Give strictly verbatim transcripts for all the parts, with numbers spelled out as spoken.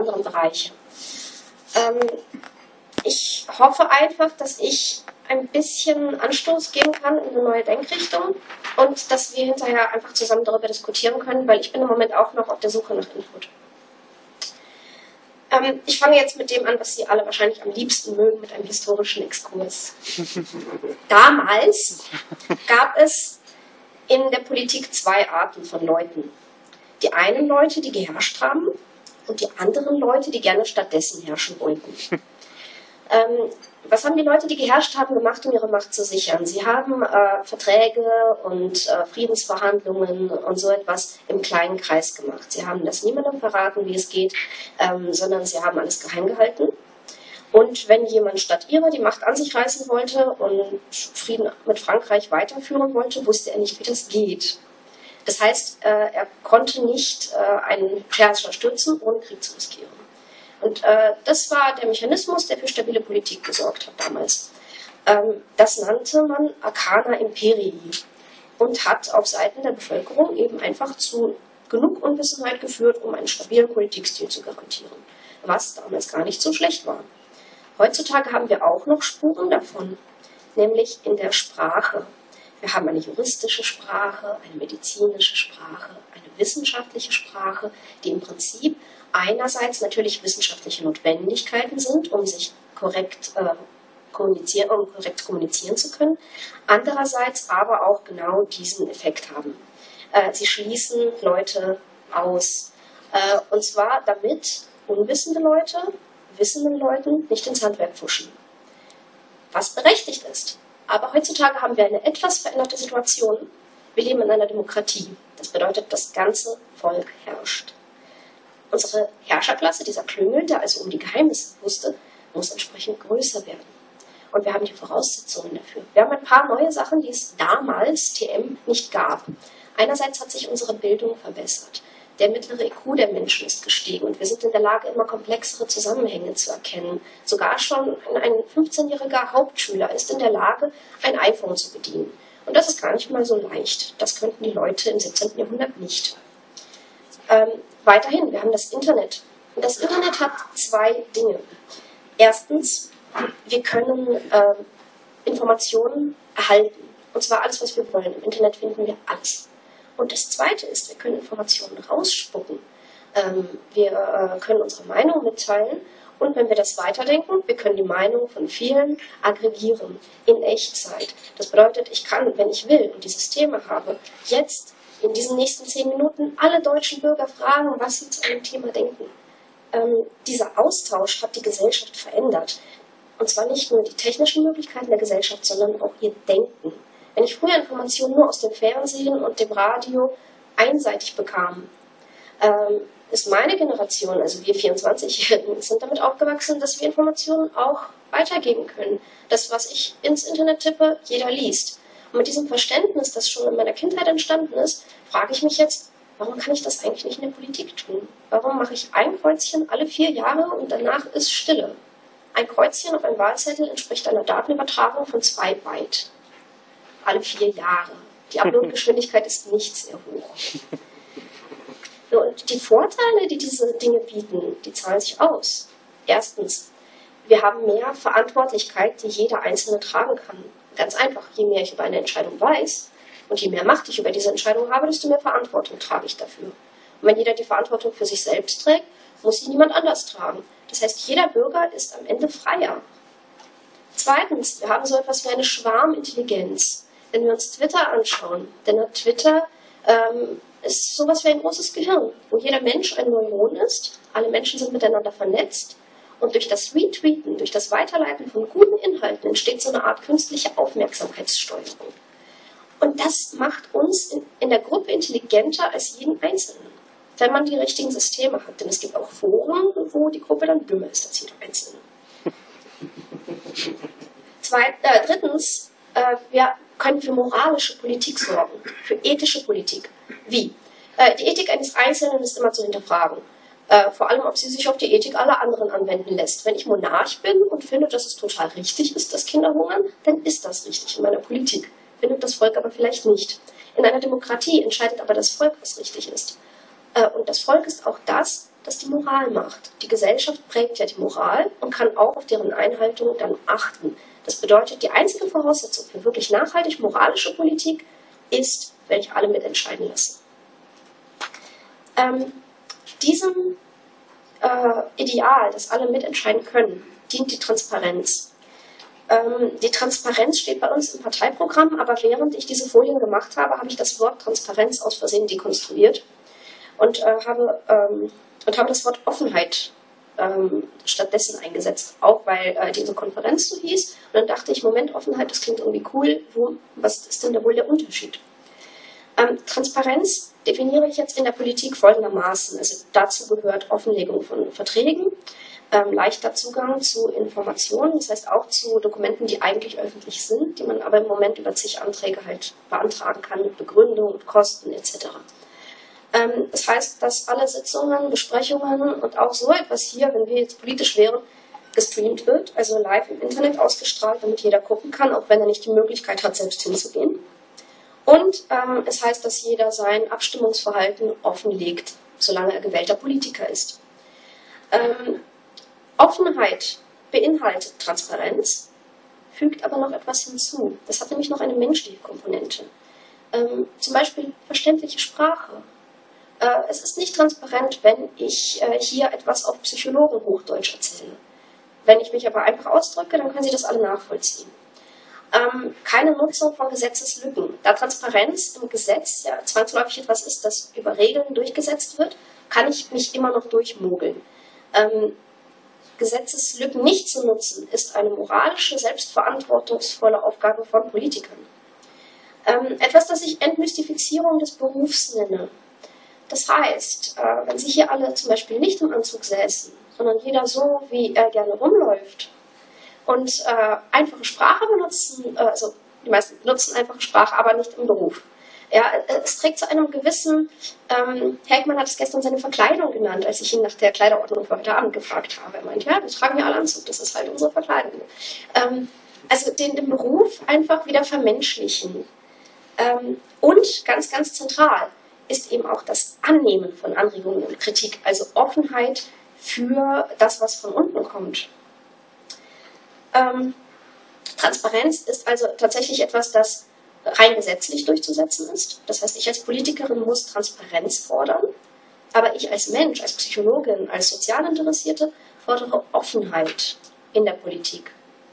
anderen Bereiche. Ähm, ich hoffe einfach, dass ich ein bisschen Anstoß geben kann in eine neue Denkrichtung und dass wir hinterher einfach zusammen darüber diskutieren können, weil ich bin im Moment auch noch auf der Suche nach Input. Ähm, ich fange jetzt mit dem an, was Sie alle wahrscheinlich am liebsten mögen, mit einem historischen Exkurs. Damals gab es in der Politik zwei Arten von Leuten. Die einen Leute, die geherrscht haben, und die anderen Leute, die gerne stattdessen herrschen wollten. Ähm, was haben die Leute, die geherrscht haben, gemacht, um ihre Macht zu sichern? Sie haben äh, Verträge und äh, Friedensverhandlungen und so etwas im kleinen Kreis gemacht. Sie haben das niemandem verraten, wie es geht, ähm, sondern sie haben alles geheim gehalten. Und wenn jemand statt ihrer die Macht an sich reißen wollte und Frieden mit Frankreich weiterführen wollte, wusste er nicht, wie das geht. Das heißt, äh, er konnte nicht äh, einen Herrscher stürzen, ohne Krieg zu riskieren. Und äh, das war der Mechanismus, der für stabile Politik gesorgt hat damals. Ähm, das nannte man Arcana Imperii und hat auf Seiten der Bevölkerung eben einfach zu genug Unwissenheit geführt, um einen stabilen Politikstil zu garantieren, was damals gar nicht so schlecht war. Heutzutage haben wir auch noch Spuren davon, nämlich in der Sprache. Wir haben eine juristische Sprache, eine medizinische Sprache, eine wissenschaftliche Sprache, die im Prinzip einerseits natürlich wissenschaftliche Notwendigkeiten sind, um sich korrekt, äh, kommunizieren, um korrekt kommunizieren zu können, andererseits aber auch genau diesen Effekt haben. Äh, sie schließen Leute aus. Äh, und zwar damit unwissende Leute wissenden Leuten nicht ins Handwerk pfuschen. Was berechtigt ist. Aber heutzutage haben wir eine etwas veränderte Situation. Wir leben in einer Demokratie. Das bedeutet, das ganze Volk herrscht. Unsere Herrscherklasse, dieser Klüngel, der also um die Geheimnisse wusste, muss entsprechend größer werden. Und wir haben die Voraussetzungen dafür. Wir haben ein paar neue Sachen, die es damals, T M, nicht gab. Einerseits hat sich unsere Bildung verbessert. Der mittlere I Q der Menschen ist gestiegen und wir sind in der Lage, immer komplexere Zusammenhänge zu erkennen. Sogar schon ein fünfzehnjähriger Hauptschüler ist in der Lage, ein iPhone zu bedienen. Und das ist gar nicht mal so leicht. Das könnten die Leute im siebzehnten Jahrhundert nicht. Ähm, weiterhin, wir haben das Internet. Und das Internet hat zwei Dinge. Erstens, wir können äh, Informationen erhalten. Und zwar alles, was wir wollen. Im Internet finden wir alles. Und das Zweite ist, wir können Informationen rausspucken. Ähm, wir äh, können unsere Meinung mitteilen. Und wenn wir das weiterdenken, wir können die Meinung von vielen aggregieren in Echtzeit. Das bedeutet, ich kann, wenn ich will und die Systeme habe, jetzt in diesen nächsten zehn Minuten alle deutschen Bürger fragen, was sie zu einem Thema denken. Ähm, dieser Austausch hat die Gesellschaft verändert. Und zwar nicht nur die technischen Möglichkeiten der Gesellschaft, sondern auch ihr Denken. Wenn ich früher Informationen nur aus dem Fernsehen und dem Radio einseitig bekam, ähm, ist meine Generation, also wir vierundzwanzigjährigen, sind damit aufgewachsen, dass wir Informationen auch weitergeben können. Das, was ich ins Internet tippe, jeder liest. Und mit diesem Verständnis, das schon in meiner Kindheit entstanden ist, frage ich mich jetzt, warum kann ich das eigentlich nicht in der Politik tun? Warum mache ich ein Kreuzchen alle vier Jahre und danach ist Stille? Ein Kreuzchen auf einem Wahlzettel entspricht einer Datenübertragung von zwei Byte. Alle vier Jahre. Die Upload-Geschwindigkeit ist nicht sehr hoch. So, und die Vorteile, die diese Dinge bieten, die zahlen sich aus. Erstens, wir haben mehr Verantwortlichkeit, die jeder Einzelne tragen kann. Ganz einfach, je mehr ich über eine Entscheidung weiß und je mehr Macht ich über diese Entscheidung habe, desto mehr Verantwortung trage ich dafür. Und wenn jeder die Verantwortung für sich selbst trägt, muss sie niemand anders tragen. Das heißt, jeder Bürger ist am Ende freier. Zweitens, wir haben so etwas wie eine Schwarmintelligenz. Wenn wir uns Twitter anschauen, denn Twitter ähm, ist sowas wie ein großes Gehirn, wo jeder Mensch ein Neuron ist, alle Menschen sind miteinander vernetzt und durch das Retweeten, durch das Weiterleiten von guten Inhalten entsteht so eine Art künstliche Aufmerksamkeitssteuerung. Und das macht uns in, in der Gruppe intelligenter als jeden Einzelnen, wenn man die richtigen Systeme hat. Denn es gibt auch Foren, wo die Gruppe dann dümmer ist als jeder Einzelne. Zweit, äh, drittens, äh, wir können für moralische Politik sorgen, für ethische Politik. Wie? Äh, die Ethik eines Einzelnen ist immer zu hinterfragen. Äh, vor allem, ob sie sich auf die Ethik aller anderen anwenden lässt. Wenn ich Monarch bin und finde, dass es total richtig ist, dass Kinder hungern, dann ist das richtig in meiner Politik. Findet das Volk aber vielleicht nicht. In einer Demokratie entscheidet aber das Volk, was richtig ist. Äh, und das Volk ist auch das, das die Moral macht. Die Gesellschaft prägt ja die Moral und kann auch auf deren Einhaltung dann achten. Das bedeutet, die einzige Voraussetzung für wirklich nachhaltig moralische Politik ist, wenn ich alle mitentscheiden lasse. Ähm, diesem äh, Ideal, dass alle mitentscheiden können, dient die Transparenz. Ähm, die Transparenz steht bei uns im Parteiprogramm, aber während ich diese Folien gemacht habe, habe ich das Wort Transparenz aus Versehen dekonstruiert und, äh, habe, ähm, und habe das Wort Offenheit ähm, stattdessen eingesetzt, auch weil äh, diese Konferenz so hieß. Und dann dachte ich, Moment, Offenheit, das klingt irgendwie cool, Wo, was ist denn da wohl der Unterschied? Ähm, Transparenz definiere ich jetzt in der Politik folgendermaßen. Also dazu gehört Offenlegung von Verträgen, ähm, leichter Zugang zu Informationen, das heißt auch zu Dokumenten, die eigentlich öffentlich sind, die man aber im Moment über zig Anträge halt beantragen kann mit Begründung und Kosten et cetera. Ähm, das heißt, dass alle Sitzungen, Besprechungen und auch so etwas hier, wenn wir jetzt politisch wären, gestreamt wird, also live im Internet ausgestrahlt, damit jeder gucken kann, auch wenn er nicht die Möglichkeit hat, selbst hinzugehen. Und ähm, es heißt, dass jeder sein Abstimmungsverhalten offenlegt, solange er gewählter Politiker ist. Ähm, Offenheit beinhaltet Transparenz, fügt aber noch etwas hinzu. Das hat nämlich noch eine menschliche Komponente. Ähm, zum Beispiel verständliche Sprache. Äh, es ist nicht transparent, wenn ich äh, hier etwas auf Psychologen-Hochdeutsch erzähle. Wenn ich mich aber einfach ausdrücke, dann können Sie das alle nachvollziehen. Ähm, keine Nutzung von Gesetzeslücken. Da Transparenz im Gesetz ja zwangsläufig etwas ist, das über Regeln durchgesetzt wird, kann ich mich immer noch durchmogeln. Ähm, Gesetzeslücken nicht zu nutzen, ist eine moralische, selbstverantwortungsvolle Aufgabe von Politikern. Ähm, etwas, das ich Entmystifizierung des Berufs nenne. Das heißt, äh, wenn Sie hier alle zum Beispiel nicht im Anzug säßen, sondern jeder so, wie er gerne rumläuft und äh, einfache Sprache benutzen, äh, also die meisten benutzen einfache Sprache, aber nicht im Beruf. Ja, es trägt zu einem gewissen, ähm, Heckmann hat es gestern seine Verkleidung genannt, als ich ihn nach der Kleiderordnung für heute Abend gefragt habe. Er meinte, ja, wir tragen ja alle Anzug, das ist halt unsere Verkleidung. Ähm, also den, den Beruf einfach wieder vermenschlichen. Ähm, und ganz, ganz zentral ist eben auch das Annehmen von Anregungen und Kritik, also Offenheit für das, was von unten kommt. Ähm, Transparenz ist also tatsächlich etwas, das rein gesetzlich durchzusetzen ist. Das heißt, ich als Politikerin muss Transparenz fordern, aber ich als Mensch, als Psychologin, als Sozialinteressierte fordere Offenheit in der Politik.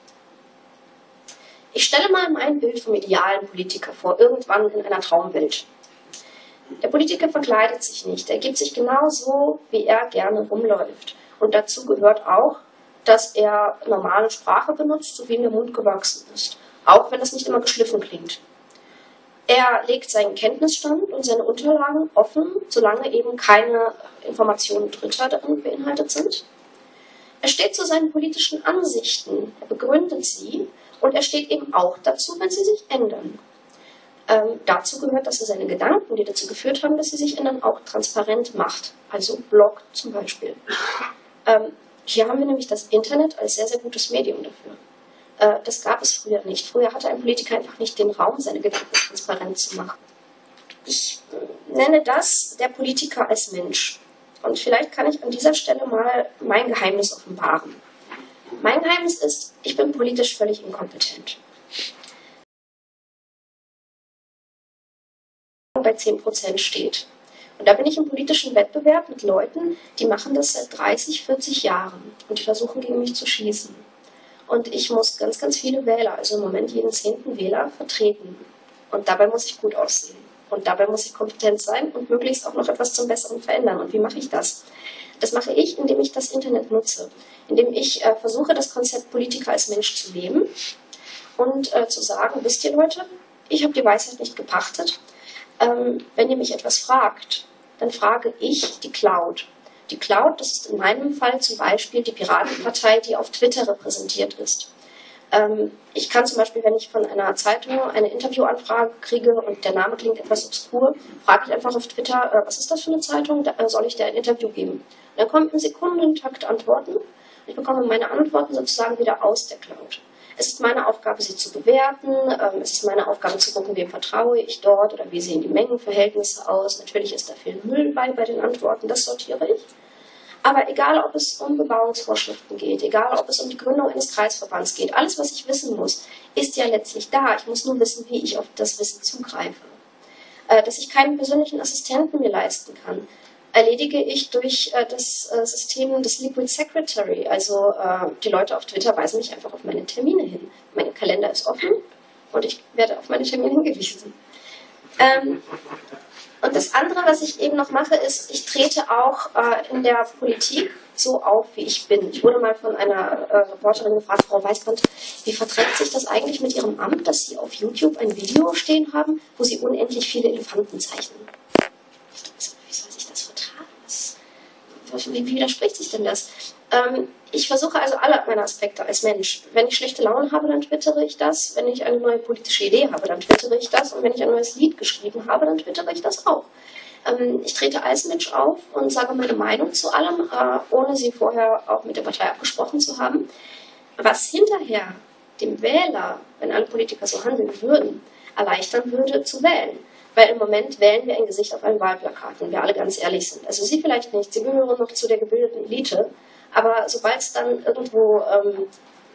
Ich stelle mal mein Bild vom idealen Politiker vor, irgendwann in einer Traumwelt. Der Politiker verkleidet sich nicht, er gibt sich genauso, wie er gerne rumläuft. Und dazu gehört auch, dass er normale Sprache benutzt, so wie ihm der Mund gewachsen ist. Auch wenn das nicht immer geschliffen klingt. Er legt seinen Kenntnisstand und seine Unterlagen offen, solange eben keine Informationen Dritter darin beinhaltet sind. Er steht zu seinen politischen Ansichten, er begründet sie und er steht eben auch dazu, wenn sie sich ändern. Ähm, dazu gehört, dass er seine Gedanken, die dazu geführt haben, dass sie sich ändern, auch transparent macht. Also bloggt zum Beispiel. Ähm, hier haben wir nämlich das Internet als sehr, sehr gutes Medium dafür. Das gab es früher nicht. Früher hatte ein Politiker einfach nicht den Raum, seine Gedanken transparent zu machen. Ich nenne das der Politiker als Mensch. Und vielleicht kann ich an dieser Stelle mal mein Geheimnis offenbaren. Mein Geheimnis ist, ich bin politisch völlig inkompetent. Bei zehn Prozent steht. Und da bin ich im politischen Wettbewerb mit Leuten, die machen das seit dreißig, vierzig Jahren und die versuchen gegen mich zu schießen. Und ich muss ganz, ganz viele Wähler, also im Moment jeden zehnten Wähler, vertreten. Und dabei muss ich gut aussehen. Und dabei muss ich kompetent sein und möglichst auch noch etwas zum Besseren verändern. Und wie mache ich das? Das mache ich, indem ich das Internet nutze. Indem ich äh, versuche, das Konzept Politiker als Mensch zu leben und äh, zu sagen, wisst ihr Leute, ich habe die Weisheit nicht gepachtet. Ähm, wenn ihr mich etwas fragt, dann frage ich die Cloud. Die Cloud, das ist in meinem Fall zum Beispiel die Piratenpartei, die auf Twitter repräsentiert ist. Ähm, ich kann zum Beispiel, wenn ich von einer Zeitung eine Interviewanfrage kriege und der Name klingt etwas obskur, frage ich einfach auf Twitter, äh, was ist das für eine Zeitung, da, äh, soll ich dir ein Interview geben? Und dann kommen in Sekundentakt Antworten und ich bekomme meine Antworten sozusagen wieder aus der Cloud. Es ist meine Aufgabe, sie zu bewerten, ähm, es ist meine Aufgabe zu gucken, wem vertraue ich dort oder wie sehen die Mengenverhältnisse aus. Natürlich ist da viel Müll bei bei den Antworten, das sortiere ich. Aber egal, ob es um Bebauungsvorschriften geht, egal, ob es um die Gründung eines Kreisverbands geht, alles, was ich wissen muss, ist ja letztlich da. Ich muss nur wissen, wie ich auf das Wissen zugreife. Äh, dass ich keinen persönlichen Assistenten mir leisten kann, erledige ich durch äh, das äh, System des Liquid Secretary. Also äh, die Leute auf Twitter weisen mich einfach auf meine Termine hin. Mein Kalender ist offen und ich werde auf meine Termine hingewiesen. Ähm, und das andere, was ich eben noch mache, ist, ich trete auch äh, in der Politik so auf, wie ich bin. Ich wurde mal von einer äh, Reporterin gefragt, Frau Weißband, wie verträgt sich das eigentlich mit Ihrem Amt, dass Sie auf YouTube ein Video stehen haben, wo Sie unendlich viele Elefanten zeichnen? Ich dachte, wie soll sich das vertragen? Was, wie, wie widerspricht sich denn das? Ähm, ich versuche also alle meine Aspekte als Mensch. Wenn ich schlechte Laune habe, dann twittere ich das. Wenn ich eine neue politische Idee habe, dann twittere ich das. Und wenn ich ein neues Lied geschrieben habe, dann twittere ich das auch. Ähm, ich trete als Mensch auf und sage meine Meinung zu allem, äh, ohne sie vorher auch mit der Partei abgesprochen zu haben. Was hinterher dem Wähler, wenn alle Politiker so handeln würden, erleichtern würde, zu wählen. Weil im Moment wählen wir ein Gesicht auf einem Wahlplakat, wenn wir alle ganz ehrlich sind. Also Sie vielleicht nicht, Sie gehören noch zu der gebildeten Elite. Aber sobald es dann irgendwo, ähm,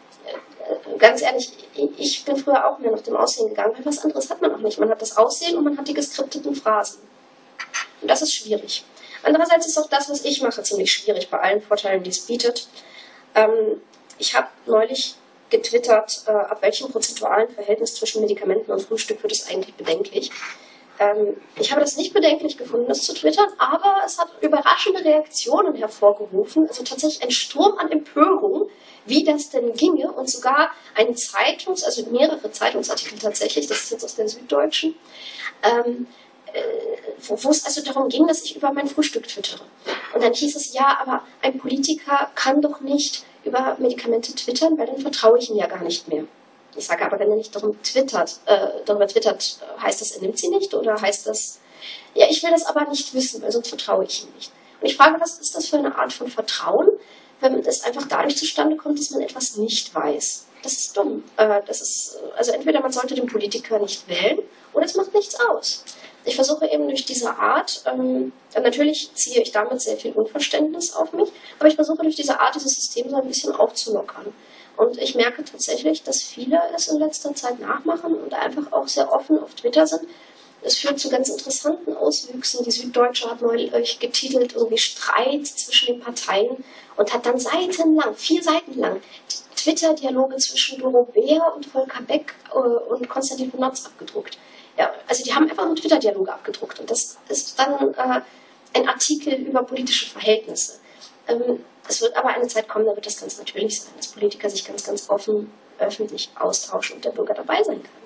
äh, ganz ehrlich, ich bin früher auch mehr nach dem Aussehen gegangen, weil was anderes hat man auch nicht. Man hat das Aussehen und man hat die geskripteten Phrasen. Und das ist schwierig. Andererseits ist auch das, was ich mache, ziemlich schwierig, bei allen Vorteilen, die es bietet. Ähm, ich habe neulich getwittert, äh, ab welchem prozentualen Verhältnis zwischen Medikamenten und Frühstück wird es eigentlich bedenklich. Ähm, ich habe das nicht bedenklich gefunden, das zu twittern, aber es hat überraschende Reaktionen hervorgerufen, also tatsächlich ein Sturm an Empörung, wie das denn ginge, und sogar ein Zeitungs-, also mehrere Zeitungsartikel tatsächlich, das ist jetzt aus der Süddeutschen, ähm, äh, wo, wo es also darum ging, dass ich über mein Frühstück twittere. Und dann hieß es, ja, aber ein Politiker kann doch nicht über Medikamente twittern, weil dann vertraue ich ihm ja gar nicht mehr. Ich sage aber, wenn er nicht darum twittert, äh, darüber twittert, heißt das, er nimmt sie nicht? Oder heißt das, ja, ich will das aber nicht wissen, weil sonst vertraue ich ihm nicht. Und ich frage, was ist das für eine Art von Vertrauen, wenn es einfach dadurch zustande kommt, dass man etwas nicht weiß? Das ist dumm. Äh, das ist, also entweder man sollte den Politiker nicht wählen, oder es macht nichts aus. Ich versuche eben durch diese Art, ähm, natürlich ziehe ich damit sehr viel Unverständnis auf mich, aber ich versuche durch diese Art, dieses System so ein bisschen aufzulockern. Und ich merke tatsächlich, dass viele es in letzter Zeit nachmachen und einfach auch sehr offen auf Twitter sind. Es führt zu ganz interessanten Auswüchsen. Die Süddeutsche hat neulich getitelt, irgendwie Streit zwischen den Parteien, und hat dann seitenlang, vier Seiten lang, Twitter-Dialoge zwischen Doro Bär und Volker Beck äh, und Konstantin von Notz abgedruckt. Ja, also die haben einfach nur Twitter-Dialoge abgedruckt. Und das ist dann äh, ein Artikel über politische Verhältnisse. Ähm, es wird aber eine Zeit kommen, da wird das ganz natürlich sein, dass Politiker sich ganz, ganz offen, öffentlich austauschen und der Bürger dabei sein kann.